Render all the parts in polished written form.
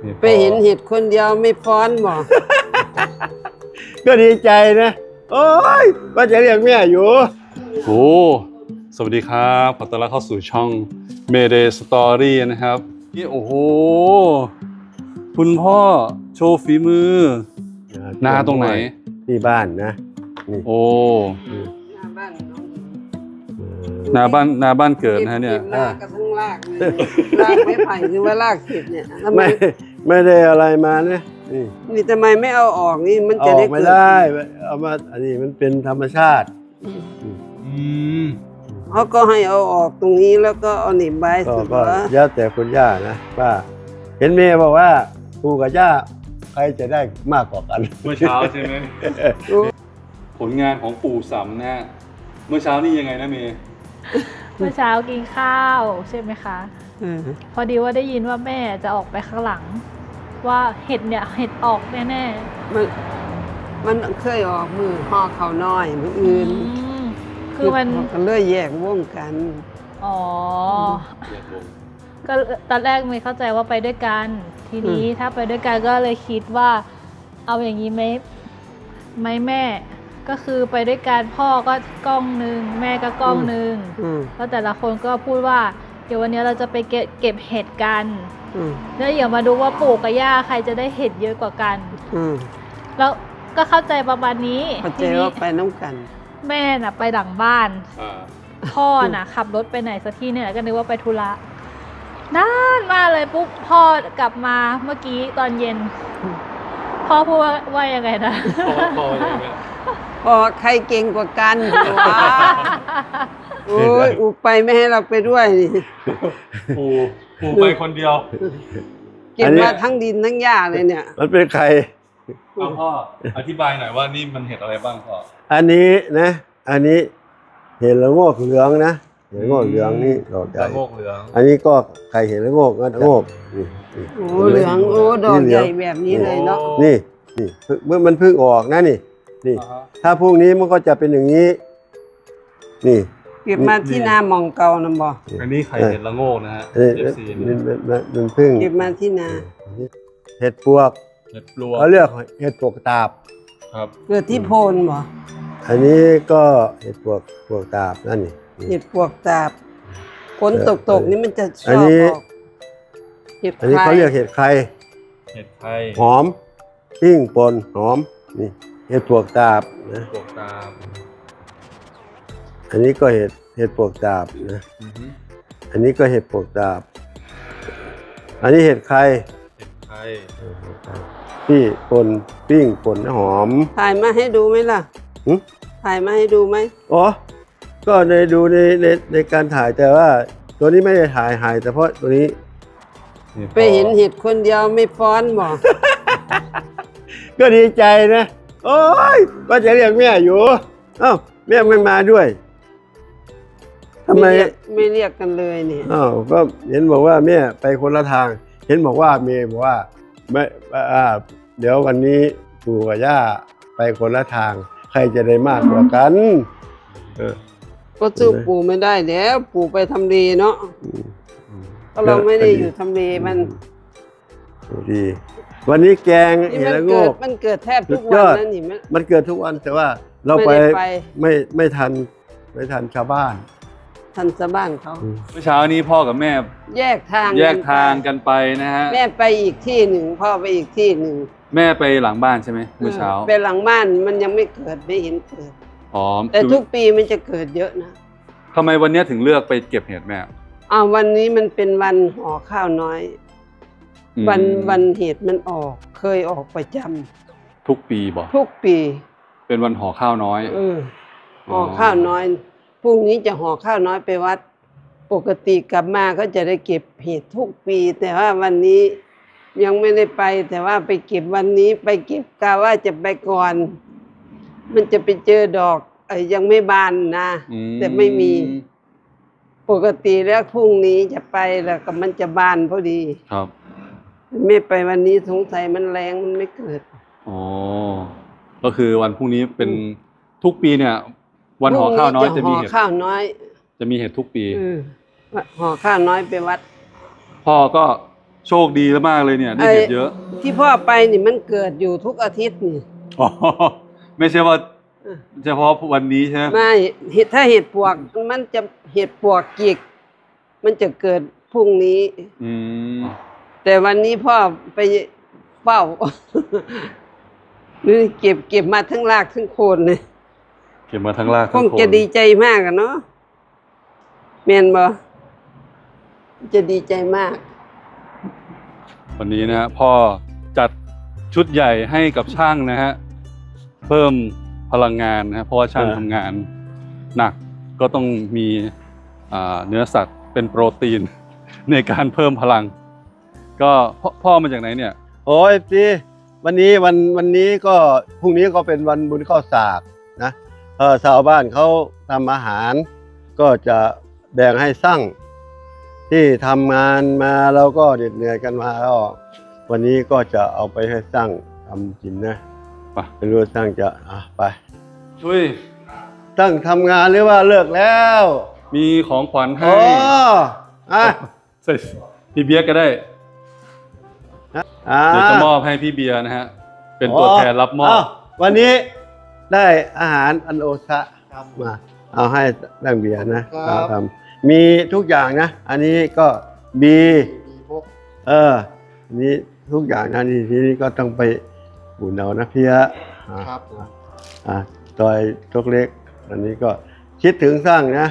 ไปเห็นเห็ดคนเดียวไม่ฟ้อนบ่ก็ดีใจนะโอ้ยว่าจะเรียกแม่อยู่โอ้สวัสดีครับขอต้อนรับเข้าสู่ช่อง Mayday Story นะครับนี่โอ้โหคุณพ่อโชว์ฝีมือนาตรงไหนที่บ้านนะโอ้หน้าบ้านน้องนาบ้านเกิดนะเนี่ยลากกระทั่งลากเลยลากไม้ไผ่คือว่าลากเห็ดเนี่ยทำไมไม่ได้อะไรมานะนี่ทำไมไม่เอาออกนี่มันอจะอได้กไม่ได้เอามาอันนี้มันเป็นธรรมชาติเขาก็ให้เอาออกตรงนี้แล้วก็เอาหนีบใบสุดก็ว่าแล้วแต่คุณย่านะป้าเห็นเมย์บอกว่าปู่กับย่าใครจะได้มากกว่ากันเมื่อเช้าใช่ไหมผลงานของปู่สำนะเมื่อเช้านี่ยังไงนะเมย์เมื่อเช้ากินข้าวใช่ไหมคะพอดีว่าได้ยินว่าแม่จะออกไปข้างหลังว่าเห็ดเนี่ยเห็ดออกแน่มันเคยออกมือห่อเขาน้อยมืออื่นคือมันก็เลยแยกวงกันอ๋อก็ตอนแรกไม่เข้าใจว่าไปด้วยกันทีนี้ถ้าไปด้วยกันก็เลยคิดว่าเอาอย่างนี้ไหมแม่ก็คือไปด้วยกันพ่อก็กล้องหนึ่งแม่ก็กล้องหนึ่งแล้วแต่ละคนก็พูดว่าเดี๋ยววันนี้เราจะไปเก็บเห็ดกันแล้วเดี๋ยวมาดูว่าปู่กับย่าใครจะได้เห็ดเยอะกว่ากันแล้วก็เข้าใจประมาณนี้ทีนี้ไปน้ำกันแม่น่ะไปหลังบ้านพ่อน่ะขับรถไปไหนสักที่เนี่ยก็นึกว่าไปธุระนานมากเลยปุ๊บพ่อกลับมาเมื่อกี้ตอนเย็นพ่อพูดว่ายังไงนะพ่อใครเก่งกว่ากันโอ้ยอุไปไม่ให้เราไปด้วยนี่ปู่ไปคนเดียวเก็บมาทั้งดินทั้งหญ้าเลยเนี่ยมันเป็นใครพ่ออธิบายหน่อยว่านี่มันเห็ดอะไรบ้างพ่ออันนี้นะอันนี้เห็ดละโงกเหลืองนะเห็ดละโงกเหลืองนี่ดอกใหญ่ละโงกเหลืองอันนี้ก็ใครเห็ดละโงกก็ละโงกโอ้เหลืองโอ้ดอกใหญ่แบบนี้เลยเนาะนี่เมื่อมันเพิ่งออกนะนี่ถ้าพวกนี้มันก็จะเป็นอย่างนี้นี่เก็บมาที่นามองเก่านะบ่อันนี้ไข่เห็ดละโงกนะฮะมันเพิ่งเก็บมาที่นาเห็ดปวกเขาเรียกเห็ดปวกตาบครับเกิดที่โพนบ่อันนี้ก็เห็ดปวกตาบนั่นนี่เห็ดปวกตาบฝนตกนี่มันจะชอบออกเห็ดอันนี้เขาเรียกเห็ดไข่หอมปิ้งป่นหอมนี่เห็ดปวกตาบนะปวกตาบอันนี้ก็เห็ดปวกตาบนะอันนี้ก็เห็ดปวกตาบอันนี้เห็ดไข่ที่ป่นปิ้งป่นหอมถ่ายมาให้ดูไหมล่ะถ่ายมาให้ดูไหมอ๋อก็ดูในการถ่ายแต่ว่าตัวนี้ไม่ได้ถ่ายแต่เพราะตัวนี้ไปเห็นเห็ดคนเดียวไม่ฟ้อนบ่ก็ดีใจนะโอ้ยว่าจะเรียกแม่อยู่เอ้าแม่ไม่มาด้วยทำไมไม่เรียกกันเลยนี่อ้าวก็เห็นบอกว่าแม่ไปคนละทางเห็นบอกว่าเมย์บอกว่าไม่เดี๋ยววันนี้ปู่กับย่าไปคนละทางใครจะได้มากกว่ากันก็สู้ปู่ไม่ได้แล้วปู่ไปทำเลเนาะก็เราไม่ได้อยู่ทำเลมันดีวันนี้แกงเห็ดละโงกมันเกิดแทบทุกวันนั่นนี่มันเกิดทุกวันแต่ว่าเราไปไม่ทันชาวบ้านทันชาวบ้านเขาเมื่อเช้านี้พ่อกับแม่แยกทางกันไปนะฮะแม่ไปอีกที่หนึ่งพ่อไปอีกที่หนึ่งแม่ไปหลังบ้านใช่ไหมเมื่อเช้าไปหลังบ้านมันยังไม่เกิดไม่เห็นเกิดแต่ทุกปีมันจะเกิดเยอะนะทำไมวันนี้ถึงเลือกไปเก็บเห็ดแม่วันนี้มันเป็นวันห่อข้าวน้อยวันเห็ดมันออกเคยออกประจำทุกปีบอกทุกปีเป็นวันห่อข้าวน้อยห่อข้าวน้อยพรุ่งนี้จะห่อข้าวน้อยไปวัดปกติกลับมาก็จะได้เก็บเห็ดทุกปีแต่ว่าวันนี้ยังไม่ได้ไปแต่ว่าไปเก็บวันนี้ไปเก็บกะว่าจะไปก่อนมันจะไปเจอดอกยังไม่บานนะแต่ไม่มีปกติแล้วพรุ่งนี้จะไปแล้วก็มันจะบานพอดีครับไม่ไปวันนี้สงสัยมันแรงมันไม่เกิดอ๋อก็คือวันพรุ่งนี้เป็นทุกปีเนี่ยวันห่อข้าวน้อยจะมีเห็ดข้าวน้อยจะมีเห็ดทุกปีห่อข้าวน้อยไปวัดพ่อก็โชคดีมากเลยเนี่ยได้เห็ดเยอะที่พ่อไปนี่มันเกิดอยู่ทุกอาทิตย์นี่อ๋อไม่ใช่ว่าเฉพาะวันนี้ใช่ไหมไม่ถ้าเห็ดปวกมันจะเห็ดปวกกิกมันจะเกิดพรุ่งนี้อืมแต่วันนี้พ่อไปเฝ้า นี่เก็บมาทั้งรากทั้งโคนเลยเก็บมาทั้งรากคทั้งงโคนจะดีใจมากอะเนาะแม่นบ่จะดีใจมากวันนี้นะฮะพ่อจัดชุดใหญ่ให้กับช่างนะฮะเพิ่มพลังงานนะฮะเพราะว่าช่างทำงานหนักก็ต้องมีเนื้อสัตว์เป็นโปรตีน ในการเพิ่มพลัง ก็พ่อมาจากไหนเนี่ยโอ้ยพี่วันนี้ก็พรุ่งนี้ก็เป็นวันบุญข้าวสากนะชาวบ้านเขาทำอาหาร ก็จะแบ่งให้สั่งที่ทำงานมาแล้วก็เหนื่อยกันมาก็วันนี้ก็จะเอาไปให้สั่งทำกินนะไปไม่รู้สั่งจะไปช่วยสั่งทำงานหรือว่าเลิกแล้วมีของขวัญให้โอ้อ่ะใส่พี่เบียร์ก็ได้เดี๋ยวจะมอบให้พี่เบียร์นะฮะเป็นตัวแทนรับมอบวันนี้ได้อาหารอันโอชะมาเอาให้ดังเบียร์นะทำมีทุกอย่างนะ อันนี้ก็บีนี่ทุกอย่างนะนี่ทีนี้ก็ต้องไปอุ่นเอานะพี่ครับต่อยทกเล็ก อันนี้ก็คิดถึงสร้างนะ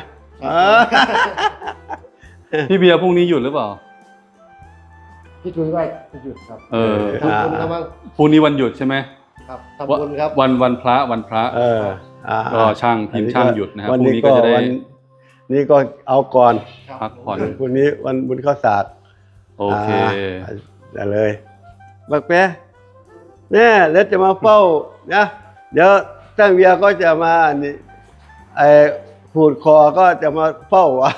พี่เบียร์พรุ่งนี้หยุดหรือเปล่าพี่จุ้ยว่าจะหยุดครับทำบุญครับมั้งพรุ่งนี้วันหยุดใช่ไหมครับทำบุญครับวันพระ ก็ช่างทีมช่างหยุดนะครับพรุ่งนี้ก็จะได้นี่ก็เอาก่อนพักผ่อนพรุ่งนี้วันบุญข้าวสากโอเคได้เลยบักแป๊ะเนี่ยแล้วจะมาเฝ้านะเดี๋ยวตั้งเบียร์ก็จะมาอันนี้ผูดคอก็จะมาเฝ้าวะ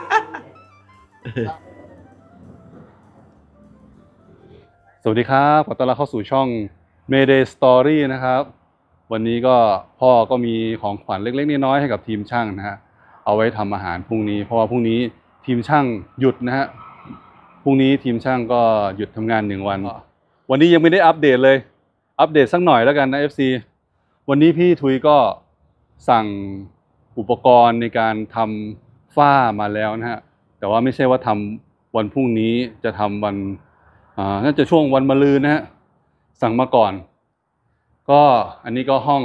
สวัสดีครับขอต้อนรับเข้าสู่ช่อง Mayday Story นะครับ วันนี้ก็พ่อก็มีของขวัญเล็กๆน้อยๆให้กับทีมช่างนะฮะเอาไว้ทำอาหารพรุ่งนี้เพราะว่าพรุ่งนี้ทีมช่างหยุดนะฮะพรุ่งนี้ทีมช่างก็หยุดทำงาน1 วันวันนี้ยังไม่ได้อัปเดตเลยอัปเดตสักหน่อยแล้วกันนะ FC วันนี้พี่ทุยก็สั่งอุปกรณ์ในการทำฝ้ามาแล้วนะฮะแต่ว่าไม่ใช่ว่าทำวันพรุ่งนี้จะทำวันน่าจะช่วงวันมะรืนนะฮะสั่งมาก่อนก็อันนี้ก็ห้อง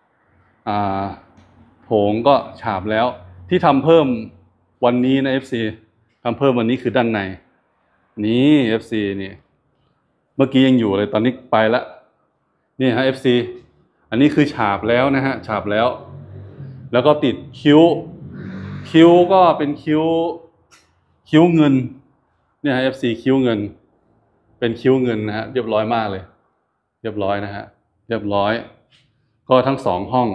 โถงก็ฉาบแล้วที่ทำเพิ่มวันนี้นะ FC ทำเพิ่มวันนี้คือด้านในนี่ FC นี่เมื่อกี้ยังอยู่เลยตอนนี้ไปแล้วนี่ฮะ FC อันนี้คือฉาบแล้วนะฮะฉาบแล้วก็ติดคิ้วก็เป็นคิ้วเงินเนี่ยฮะ FC คิ้วเงินเป็นคิ้วเงินนะฮะเรียบร้อยมากเลยเรียบร้อยนะฮะเรียบร้อยก็ทั้ง2ห้อง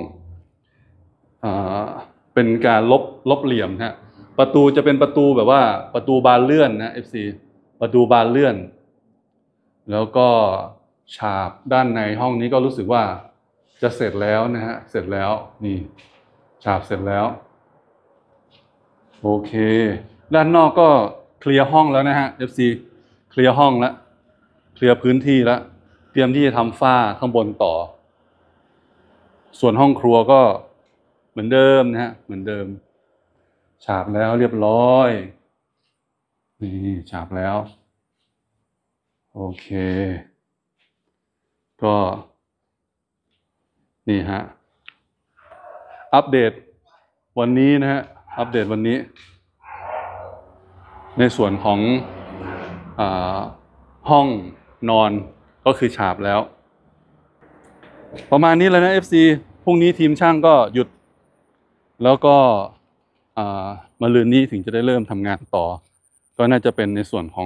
เป็นการลบเหลี่ยมนะฮะประตูจะเป็นประตูแบบว่าประตูบานเลื่อนนะ FC ประตูบานเลื่อนแล้วก็ฉาบด้านในห้องนี้ก็รู้สึกว่าจะเสร็จแล้วนะฮะเสร็จแล้วนี่ฉาบเสร็จแล้วโอเคด้านนอกก็เคลียร์ห้องแล้วนะฮะ FC เคลียร์ห้องแล้วเคลียร์พื้นที่แล้วเตรียมที่จะทำฝ้าข้างบนต่อส่วนห้องครัวก็เหมือนเดิมนะฮะเหมือนเดิมฉาบแล้วเรียบร้อยนี่ฉาบแล้วโอเคก็นี่ฮะอัปเดตวันนี้นะฮะอัปเดตวันนี้ในส่วนของห้องนอนก็คือฉาบแล้วประมาณนี้เลยนะ FC พรุ่งนี้ทีมช่างก็หยุดแล้วก็มะรืนนี้ถึงจะได้เริ่มทำงานต่อก็น่าจะเป็นในส่วนของ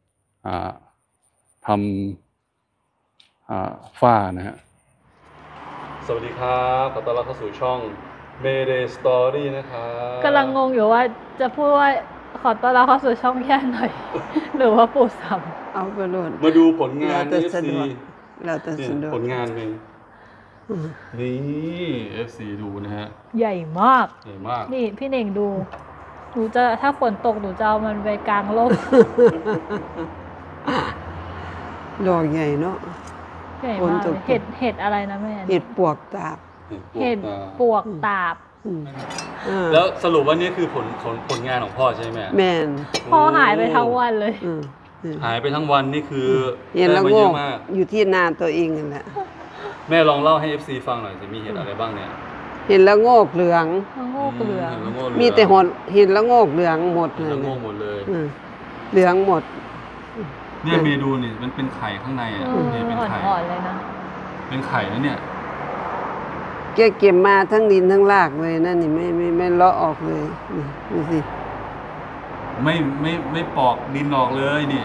ทำฝ้านะฮะสวัสดีครับขอต้อนรับเข้าสู่ช่อง Mayday Story นะครับกำลังงงอยู่ว่าจะพูดว่าขอต้อนรับเข้าสู่ช่องแย่หน่อย หรือว่าปู่ซ้ำเอาไปโหลดมาดูผลงานแล้วแต่ FC สะดวกแล้วแต่สะดวกผลงานเป็นนี่ FC ดูนะฮะใหญ่มากใหญ่มากนี่พี่เน่งดูหนูจะถ้าฝนตกหนูจะเอามันไปกลางร่มดอกใหญ่เนาะใหญ่ฝนมากตเลกยเห็ดอะไรนะแม่เห็ดปวกตาบเห็ดปวกตาบอืมแล้วสรุปว่านี่คือผลงานของพ่อใช่ไหมแม่นพ่อหายไปทั้งวันเลยอืมอืมหายไปทั้งวันนี่คือเห็นได้แล้วมาโงเยกอะมากอยู่ที่นาตัวเองนั่นแหละแม่ลองเล่าให้ FC ฟังหน่อยจะมีเห็ดอะไรบ้างเนี่ยเห็นแล้วโงกเหลืองมะโงกเหลืองห็ดละโงกเหลืองมีแต่หดเห็นแล้วโงกเหลืองหมดเห็เลดยละโงกหมดเลยอืมเหลืองหมดเนี่ยเมดูนี่มันเป็นไข่ข้างในอ่ะเนี่ยเป็นไข่อ่อนๆเลยนะเป็นไข่แล้วเนี่ยแกเก็บมาทั้งดินทั้งรากเลยนั่นนี่ไม่เลาะออกเลยนี่ดูสิไม่ปอกดินออกเลยนี่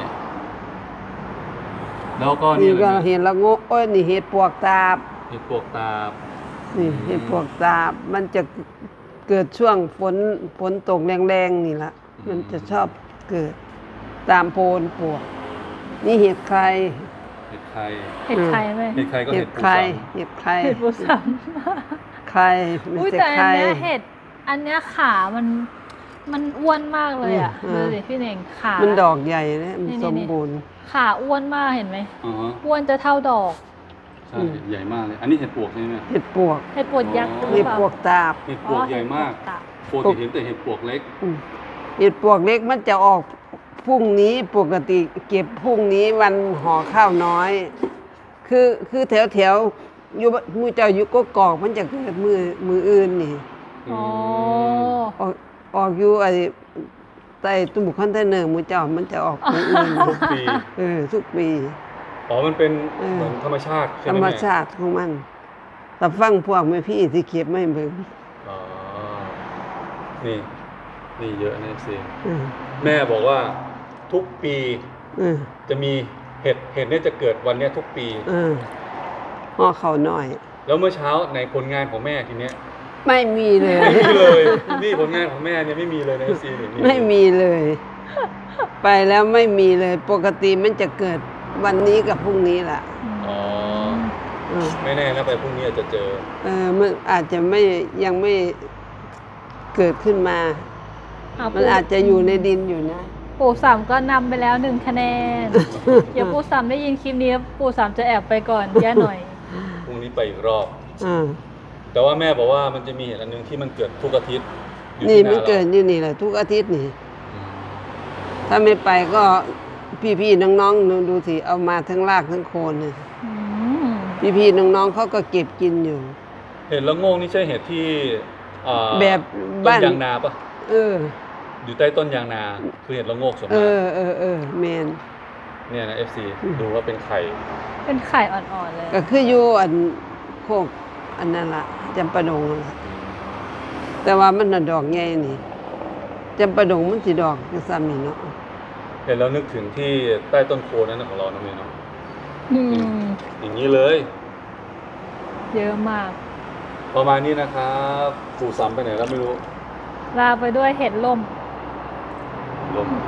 แล้วก็นี่นี่อะไรก็เนี่ยเห็นแล้วโงกโอ้ยนี่เห็ดปวกตาบเห็ดปวกตาบนี่เห็ดปวกตาบมันจะเกิดช่วงฝนตกแรงๆนี่ละมันจะชอบเกิดตามโพนปวก นี่เห็ดใครเห็ดไข่เห็ดไข่ไหมเห็ดไข่ก็เห็เห็ดดปูใครสังเห็ดใครเห็ดปูสัมใครไม่อุ้ยใช่แต่ใคอัรนเนี้ยเห็ดอันเนี้ยขามันอ้วนมากเลยอ่ะอืมดูสิพี่เน่งขามันดอกใหญ่นะมันนี่สมบูรณ์ขาอ้วนมากเห็นไหมอ๋อฮะอ้วนจะเท่าดอกใช่ใหญ่มากเลย อันนี้เห็ดปวกใช่ไหมเห็ดปวกเห็ดปวดยักษ์หรือเห็ดเปล่าปวกตาบเห็ดปวกใหญ่มากอ๋อเห็ดปวกตาบปกติเห็นแต่เห็ดปวกเล็กอืมเห็ดปวกเล็กมันจะออกพรุ่งนี้ปกติเก็บพรุ่งนี้วันห่อข้าวน้อย คือแถวอยู่มือเจ้าอยู่กกอกมันจะเกิดมืออื่นนี่อ๋อออกอยู่ไอ้ใต้ตู้คอนเทนเนอร์มือเจ้ามันจะออกมืออื่นทุกปีทุกปีอ๋อ มันเป็นเออเหมือนธรรมชาติใช่ธรไหมรมแม่ชาติของมันแต่ฟังพวกแม่พี่ที่เก็บไม่เบิ่งอ๋อ นี่ นี่เยอะนะสิเออแม่บอกว่าทุกปีเออจะมีเห็ดเนี่ยจะเกิดวันเนี้ยทุกปีเออห่อเขาวน้อยแล้วเมื่อเช้าในผลงานของแม่ทีเนี้ยไม่มีเลยไม่มีเลย นี่ผลงานของแม่เนี่ยไม่มีเลยในซีนี่ไม่มีเลย ไปแล้วไม่มีเลย ปกติมันจะเกิดวันนี้กับพรุ่งนี้ล่ะอ๋อเออไม่แน่นะไปพรุ่งนี้อาจจะเจอมันอาจจะยังไม่เกิดขึ้นมา มันอาจจะอยู่ในดินอยู่นะปู่สามก็นำไปแล้ว1 คะแนน เดี๋ยวปู่สามได้ยินคลิปนี้ปู่สามจะแอบไปก่อนย่าหน่อยพรุ่งนี้ไปอีกรอบอ่าแต่ว่าแม่บอกว่ามันจะมีเห็ดอันนึงที่มันเกิดทุกอาทิตย์อยู่นี่ที่มันนาเกิดราอยู่นี่แหละทุกอาทิตย์นี่อืมถ้าไม่ไปก็พี่ๆน้องๆดูสิเอามาทั้งรากทั้งโคนเนี่ยอืมพี่ๆน้องๆเขาก็เก็บกินอยู่เห็ดละโงกนี่ใช่เห็ดที่แบบต้บ้านนยางนาปะเอออยู่ใต้ต้นยางนาคือเห็ดละโงกส่วนเอมากแมนเนี่ยนะ FC ดูว่าเป็นไข่เป็นไข่อ่อนๆเลยก็คืออยู่อันโคกอันนั้นล่ะจำปาดงนั่นล่ะแต่ว่ามันน่ะดอกใหญ่นี่จำปาดงมันสิดอกจังซ้ำนี่เนาะเห็นแล้วนึกถึงที่ใต้ต้นโพนั้นนะของเรานะเมย์เนาะอืมอย่างนี้เลยเยอะมากประมาณนี้นะครับปู่ซ้ำไปไหนแล้วไม่รู้ลาไปด้วยเห็ดล่มลม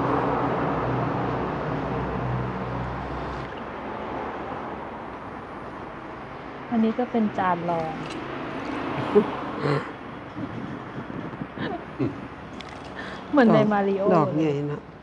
อันนี้ก็เป็นจานรอง เหมือนในมาริโอดอกใหญ่เนาะ